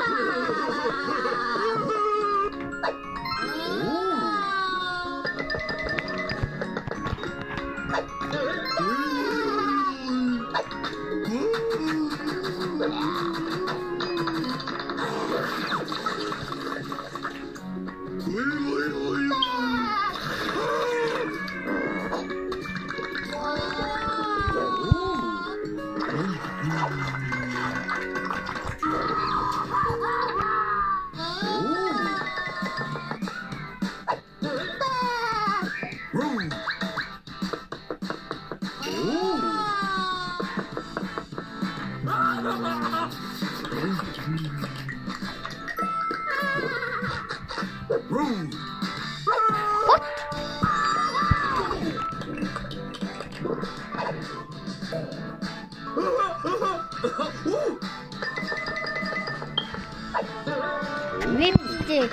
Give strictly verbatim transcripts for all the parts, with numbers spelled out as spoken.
Lipstick.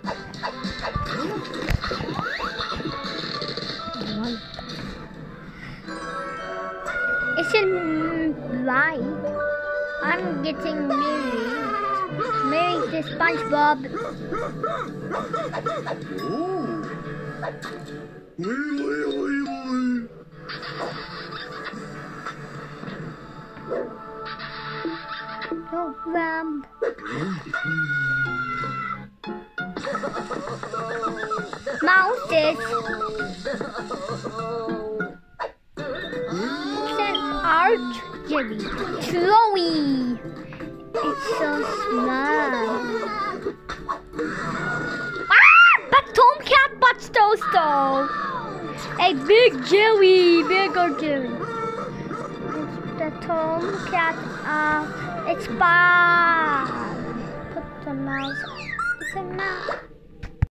It's in light. I'm getting married. Married to SpongeBob. Oh, Ram. Mouses. It's an art jelly. Chloe. It's so small. Ah! But Tomcat butts Toasto. A big jelly. Bigger jelly. It's the Tomcat. Uh, it's bad. Put the mouse. It's a mouse.